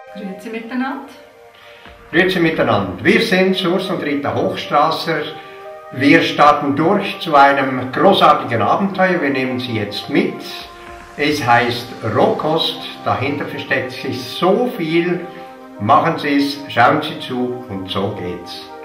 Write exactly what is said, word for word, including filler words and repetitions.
Grüezi miteinander. Grüezi miteinander. Wir sind Urs und Rita Hochstrasser. Wir starten durch zu einem großartigen Abenteuer. Wir nehmen Sie jetzt mit. Es heißt Rohkost. Dahinter versteckt sich so viel. Machen Sie es, schauen Sie zu und so geht's.